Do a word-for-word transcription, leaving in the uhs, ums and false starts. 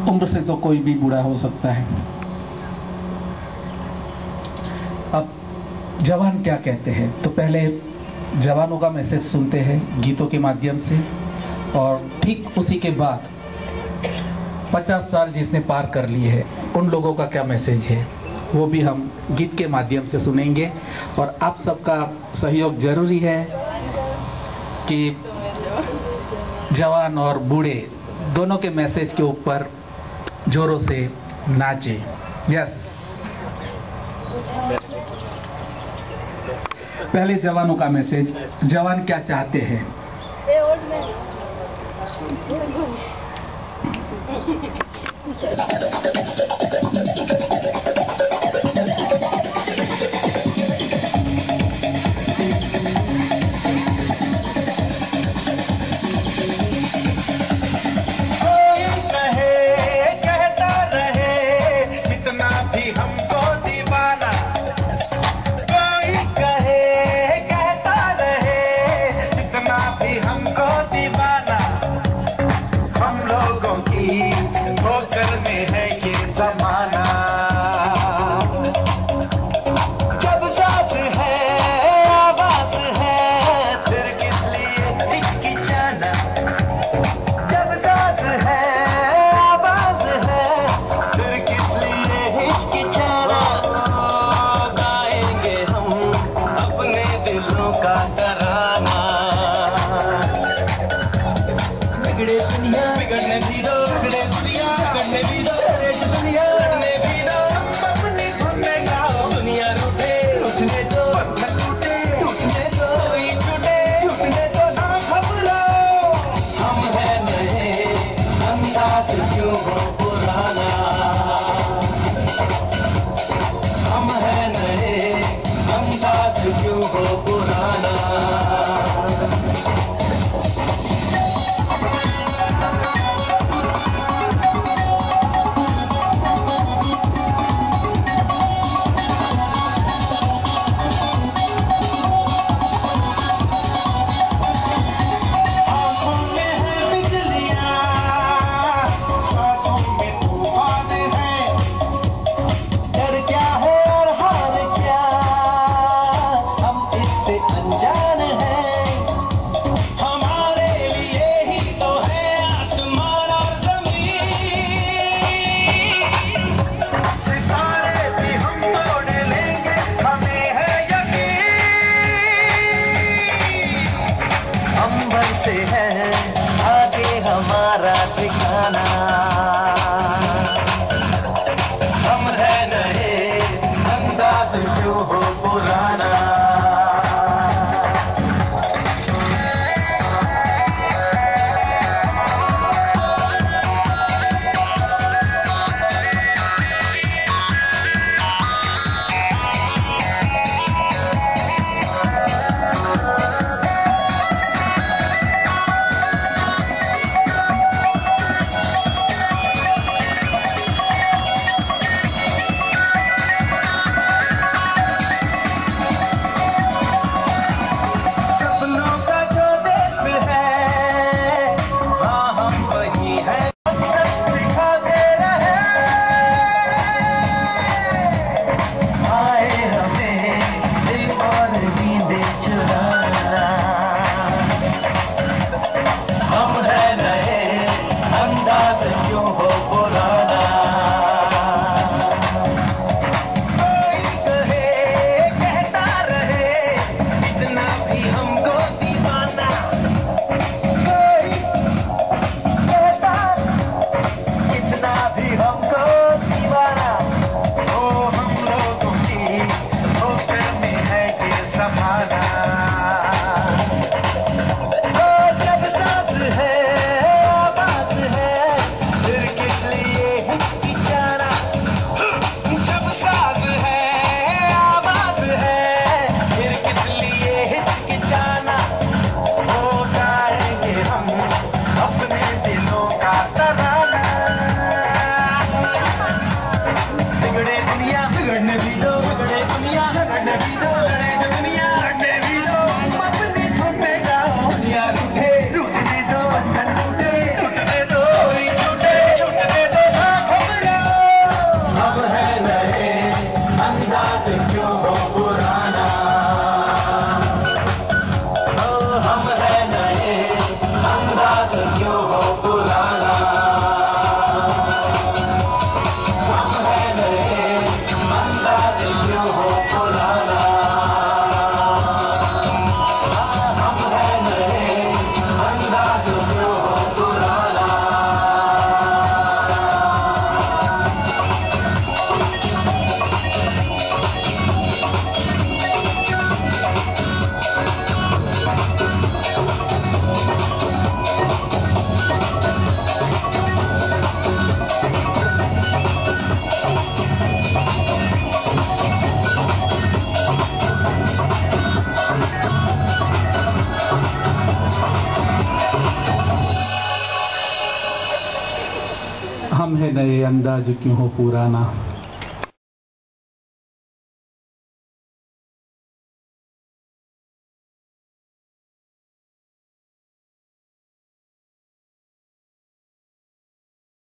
उम्र से तो कोई भी बूढ़ा हो सकता है। अब जवान क्या कहते हैं, तो पहले जवानों का मैसेज सुनते हैं गीतों के माध्यम से, और ठीक उसी के बाद पचास साल जिसने पार कर लिए है उन लोगों का क्या मैसेज है वो भी हम गीत के माध्यम से सुनेंगे। और आप सबका सहयोग जरूरी है कि जवान और बूढ़े दोनों के मैसेज के ऊपर जोरों से नाचे। यस, पहले जवानों का मैसेज। जवान क्या चाहते हैं? हम है नए अंदाज क्यों हो पुराना,